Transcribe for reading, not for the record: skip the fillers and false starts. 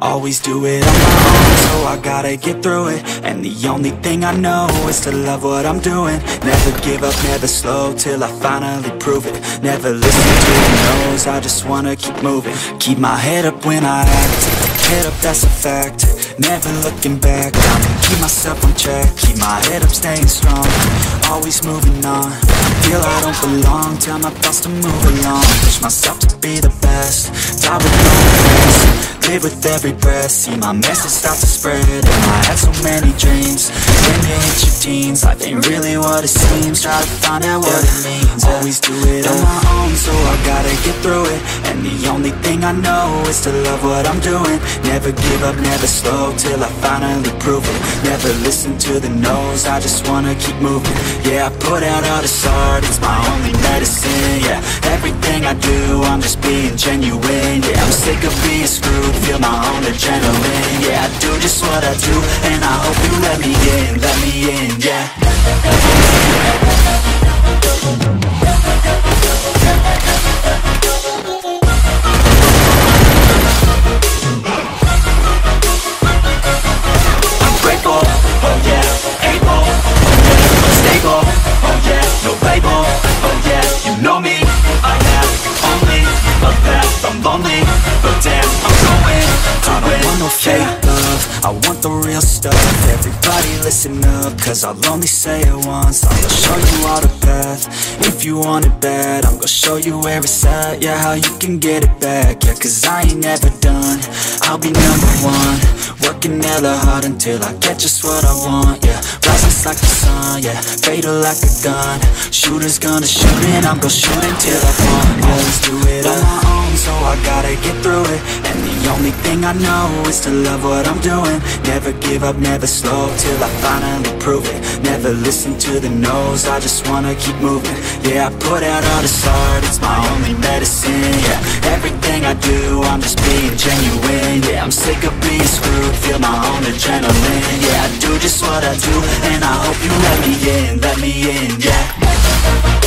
always do it on my own, so I gotta get through it. And the only thing I know is to love what I'm doing. Never give up, never slow, till I finally prove it. Never listen to the no's, I just wanna keep moving. Keep my head up when I act, head up, that's a fact. Never looking back, I'ma keep myself on track. Keep my head up, staying strong, always moving on. Feel I don't belong, tell my thoughts to move along. Push myself to be the best, die with no regrets. Live with every breath, see my message start to spread. And I had so many dreams, when you hit your teens, life ain't really what it seems. Try to find out what it means, always do it on my own, so I gotta get through it. And the only thing I know is to love what I'm doing. Never give up, never slow, till I finally prove it. Never listen to the no's, I just wanna keep moving. Yeah, I put out all this art, it's my only medicine. Yeah, everything I do, I'm just being genuine. Yeah, I'm sick of being screwed, feel my own adrenaline. Yeah, I do just what I do, and I hope you let me in, yeah. I'm grateful, oh yeah, able, oh yeah, stable, oh yeah, no label, oh yeah, you know me, I have only a path, I'm lonely, but damn, I'm going to win. I don't want no fake love, I want the real stuff. Everybody listen up, cause I'll only say it once. I'm gonna show you all the path, if you want it bad. I'm gonna show you where it's at, yeah, how you can get it back. Yeah, cause I ain't never done, I'll be number one. Working hella hard until I get just what I want, yeah. Rises like the sun, yeah, fatal like a gun. Shooter's gonna shoot and I'm gonna shoot until I fall. Always do it on my own, so I gotta get through it. And the only thing I know is to love what I'm doing. Never give up, never slow, till I finally prove it. Never listen to the no's, I just wanna keep moving. Yeah, I put out all this art, it's my only medicine. Yeah, everything I do, I'm just being genuine. Yeah, I'm sick of being screwed, feel my own adrenaline. Yeah, I do just what I do, and I hope you let me in, yeah.